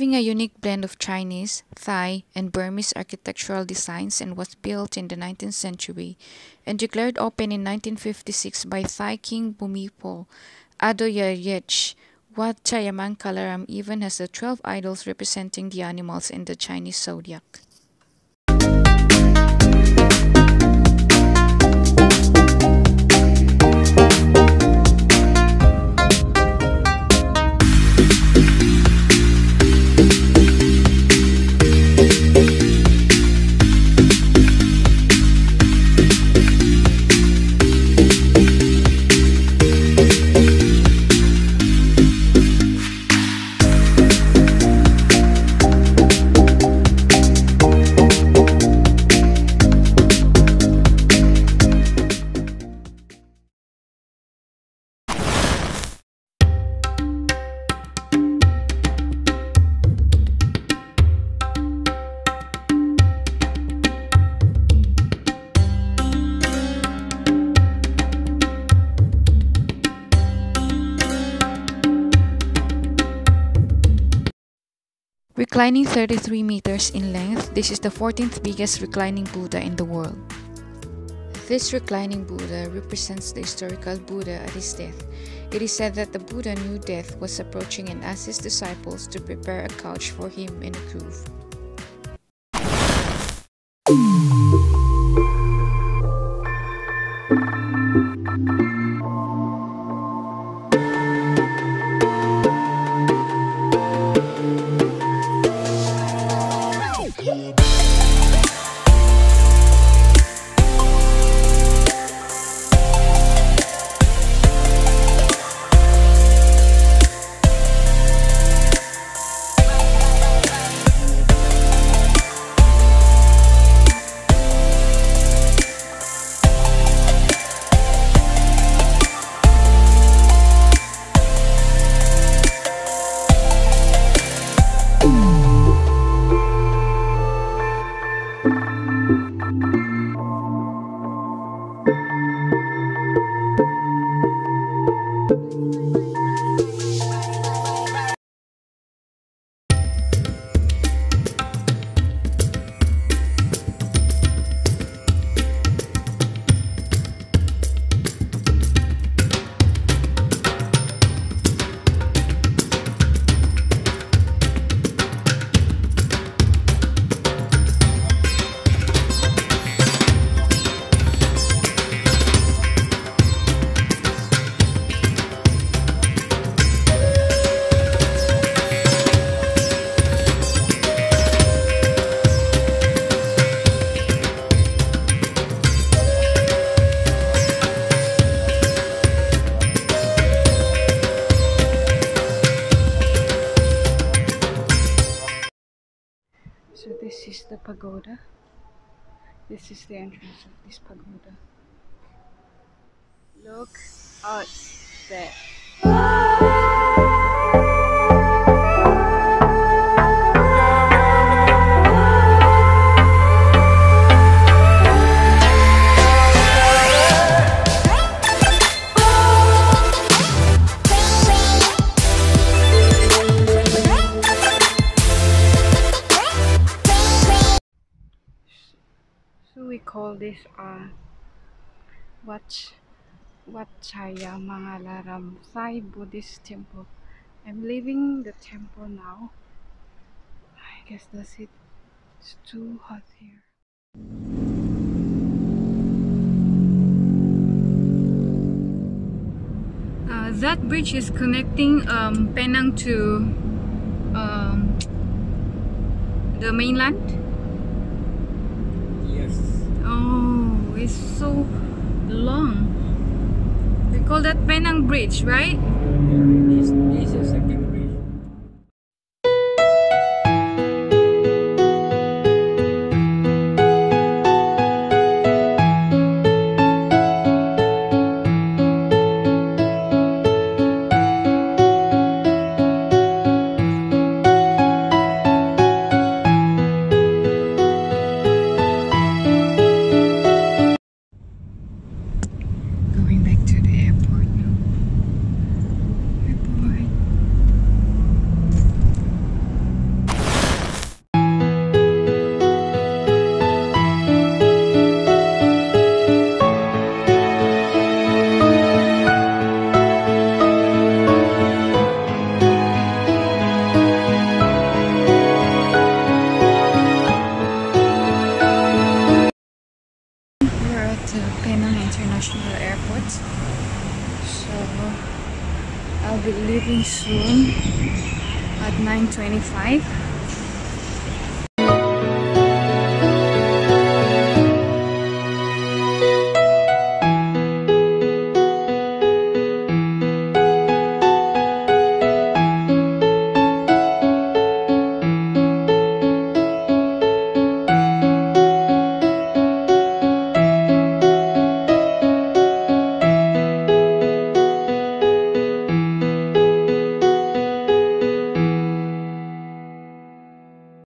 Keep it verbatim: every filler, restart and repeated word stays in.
Featuring a unique blend of Chinese, Thai, and Burmese architectural designs, and was built in the nineteenth century and declared open in nineteen fifty-six by Thai King Bhumibol Adoyarich. Wat Chayamankalaram even has the twelve idols representing the animals in the Chinese zodiac. Reclining thirty-three meters in length, this is the fourteenth biggest reclining Buddha in the world. This reclining Buddha represents the historical Buddha at his death. It is said that the Buddha knew death was approaching and asked his disciples to prepare a couch for him in a grove. So this is the pagoda. This is the entrance of this pagoda. Look out there. So we call this uh, Wat Wat Chayamankalaram Thai Buddhist temple. I'm leaving the temple now. I guess that's it. It's too hot here. Uh, that bridge is connecting um, Penang to um, the mainland. Oh, it's so long. We call that Penang Bridge, right? Yeah, this, this is a second bridge. Going back to the airport now. Airport. International Airport. So I'll be leaving soon at nine twenty-five.